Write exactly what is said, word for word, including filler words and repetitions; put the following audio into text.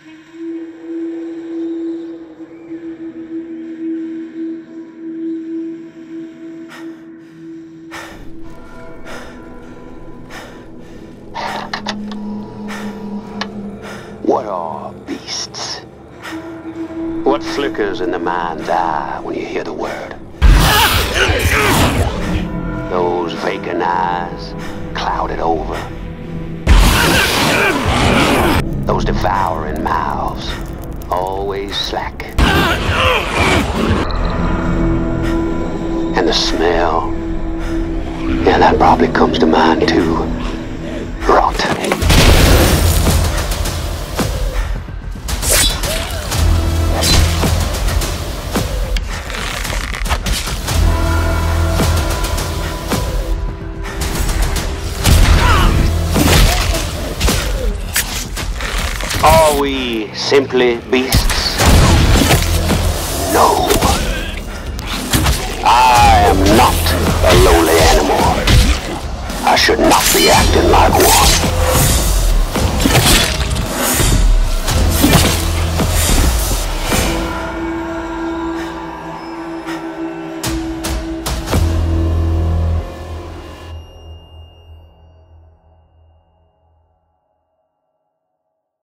What are beasts? What flickers in the mind's eye when you hear the word? Those vacant eyes, clouded over. Those devouring mouths, always slack. And the smell, yeah, that probably comes to mind too. Rot. Are we simply beasts? No. I am not a lowly animal. I should not be acting like one.